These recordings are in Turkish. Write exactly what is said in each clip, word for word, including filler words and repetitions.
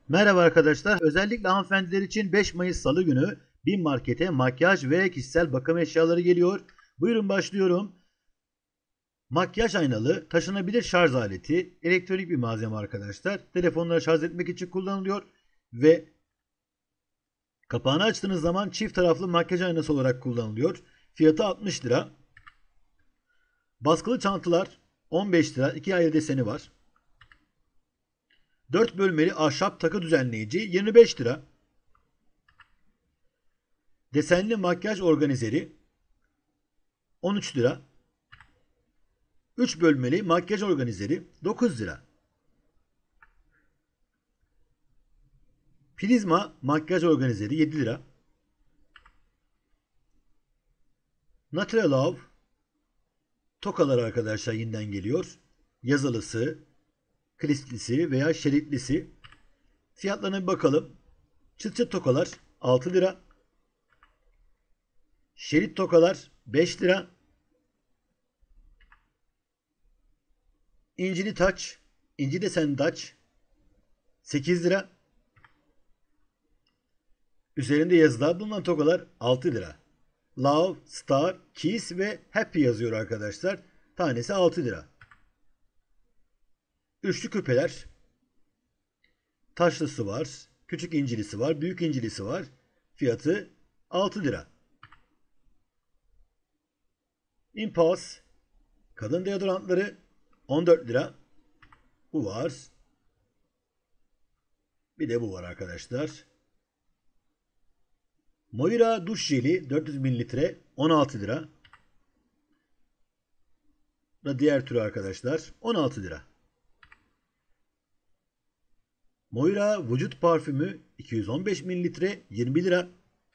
Merhaba arkadaşlar. Özellikle hanımefendiler için beş Mayıs Salı günü BİM Market'e makyaj ve kişisel bakım eşyaları geliyor. Buyurun başlıyorum. Makyaj aynalı, taşınabilir şarj aleti, elektronik bir malzeme arkadaşlar. Telefonları şarj etmek için kullanılıyor ve kapağını açtığınız zaman çift taraflı makyaj aynası olarak kullanılıyor. Fiyatı altmış lira. Baskılı çantalar on beş lira. iki ayrı deseni var. dört bölmeli ahşap takı düzenleyici yirmi beş lira. Desenli makyaj organizeri on üç lira. üç bölmeli makyaj organizeri dokuz lira. Prizma makyaj organizeri yedi lira. Natural Love tokalar arkadaşlar yeniden geliyor. Yazılısı, klislisi veya şeritlisi. Fiyatlarına bir bakalım. Çıt çıt tokalar altı lira. Şerit tokalar beş lira. İncili taç, inci desen taç sekiz lira. Üzerinde yazılar bulunan tokalar altı lira. Love, Star, Kiss ve Happy yazıyor arkadaşlar. Tanesi altı lira. Üçlü küpeler. Taşlısı var. Küçük incilisi var. Büyük incilisi var. Fiyatı altı lira. Impulse. Kadın deodorantları on dört lira. Bu var. Bir de bu var arkadaşlar. Moira duş jeli dört yüz mililitre on altı lira. Da diğer türü arkadaşlar on altı lira. Moira vücut parfümü iki yüz on beş mililitre yirmi lira.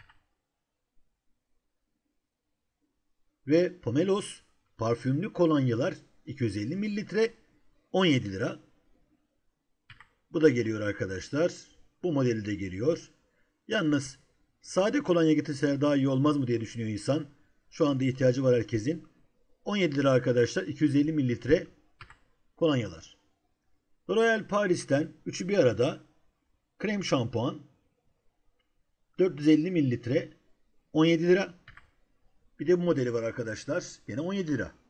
Ve Pomelos parfümlü kolonyalar iki yüz elli mililitre on yedi lira. Bu da geliyor arkadaşlar. Bu modeli de geliyor. Yalnız sade kolonya getirseler daha iyi olmaz mı diye düşünüyor insan. Şu anda ihtiyacı var herkesin. on yedi lira arkadaşlar iki yüz elli mililitre kolonyalar. L'Oréal Paris'ten üçü bir arada krem şampuan dört yüz elli mililitre on yedi lira. Bir de bu modeli var arkadaşlar. Yine on yedi lira.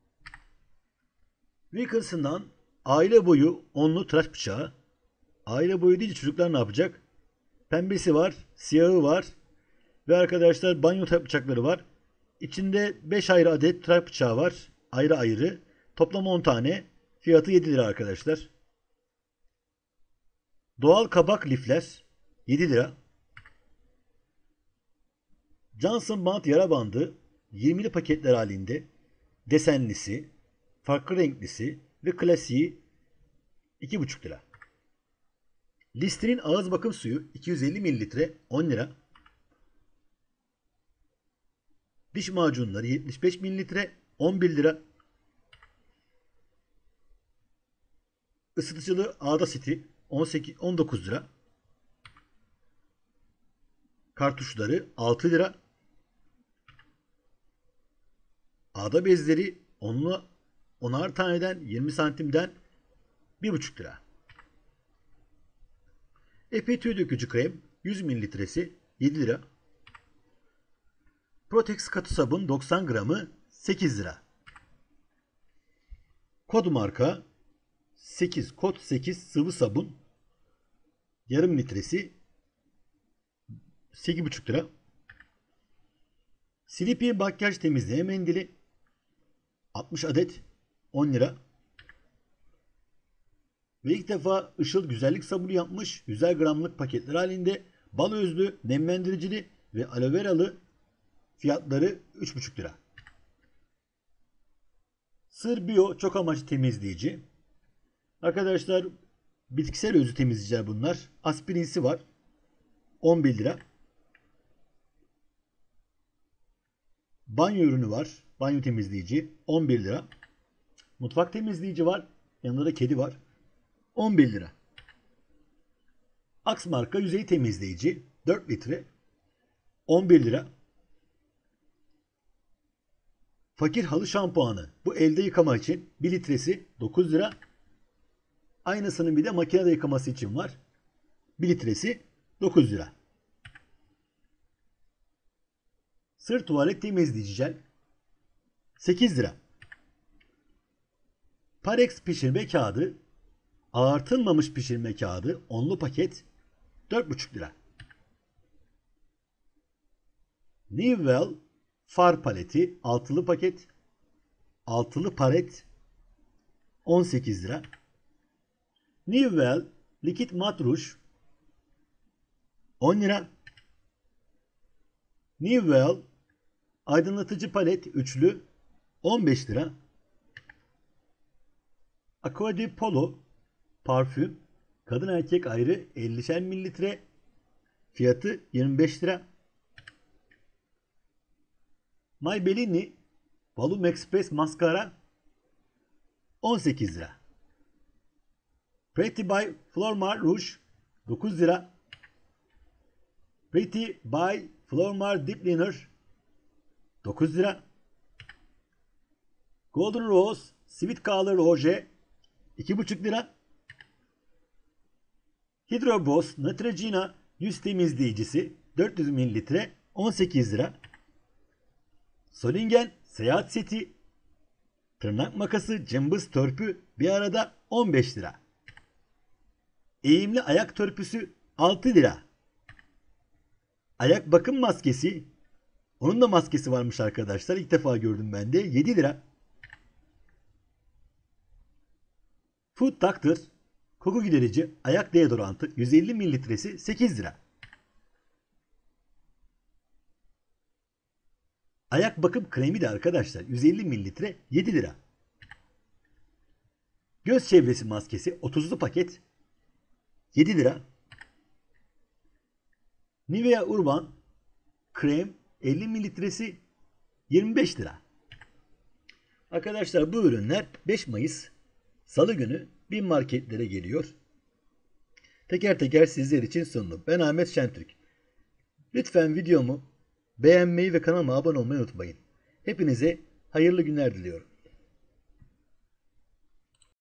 Wilkinson'dan aile boyu onlu tıraş bıçağı. Aile boyu deyince çocuklar ne yapacak? Pembesi var, siyahı var ve arkadaşlar banyo tıraş bıçakları var. İçinde beş ayrı adet tıraş bıçağı var. Ayrı ayrı. Toplam on tane. Fiyatı yedi lira arkadaşlar. Doğal kabak lifler yedi lira. Johnson bant yara bandı yirmili paketler halinde. Desenlisi, farklı renklisi ve klasiği iki buçuk lira. Listerine ağız bakım suyu iki yüz elli mililitre on lira. Diş macunları yetmiş beş mililitre on bir lira. Isıtıcılı ağda seti on sekiz on dokuz lira. Kartuşları altı lira. Ağda bezleri onlu onar taneden yirmi santimden bir buçuk lira. Epi tüy dökücü krem yüz mililitresi yedi lira. Protex katı sabun doksan gramı sekiz lira. Kod marka sekiz kod sekiz sıvı sabun yarım litresi sekiz buçuk lira. Sleepy makyaj temizleme mendili altmış adet on lira. Ve ilk defa Işıl güzellik sabunu yapmış yüzer gramlık paketler halinde bal özlü, nemlendiricili ve aloe veralı fiyatları üç buçuk lira. Sır Bio çok amaçlı temizleyici. Arkadaşlar bitkisel özlü temizleyiciler bunlar. Aspirinsi var. on bir lira. Banyo ürünü var. Banyo temizleyici on bir lira. Mutfak temizleyici var. Yanında da kedi var. on bir lira. Axe marka yüzey temizleyici dört litre on bir lira. Fakir halı şampuanı. Bu elde yıkama için bir litresi dokuz lira. Aynısının bir de makinede yıkaması için var. bir litresi dokuz lira. Sır tuvalet temizleyici jel sekiz lira. Parex pişirme kağıdı, ağartılmamış pişirme kağıdı onlu paket dört buçuk lira. Nivell far paleti altılı paket, altılı palet on sekiz lira. Nivell likit mat ruj on lira. Nivell aydınlatıcı palet üçlü on beş lira. Aqua di Polo parfüm kadın erkek ayrı ellişer mililitre fiyatı yirmi beş lira. Maybelline Volume Express maskara on sekiz lira. Pretty by Flormar ruj dokuz lira. Pretty by Flormar Deep Cleaner dokuz lira. Golden Rose Sweet Color Oje iki buçuk lira. Hydro Boss Neutrogena yüz temizleyicisi dört yüz mililitre on sekiz lira. Solingen seyahat seti tırnak makası cımbız törpü bir arada on beş lira. Eğimli ayak törpüsü altı lira. Ayak bakım maskesi, onun da maskesi varmış arkadaşlar, ilk defa gördüm ben de, yedi lira. Food Doctor koku giderici ayak deodorantı yüz elli mililitresi sekiz lira. Ayak bakım kremi de arkadaşlar yüz elli mililitre yedi lira. Göz çevresi maskesi otuzlu paket yedi lira. Nivea Urban krem elli mililitresi yirmi beş lira. Arkadaşlar bu ürünler beş Mayıs Salı günü bin marketlere geliyor. Teker teker sizler için sundum. Ben Ahmet Şentürk. Lütfen videomu beğenmeyi ve kanalıma abone olmayı unutmayın. Hepinize hayırlı günler diliyorum.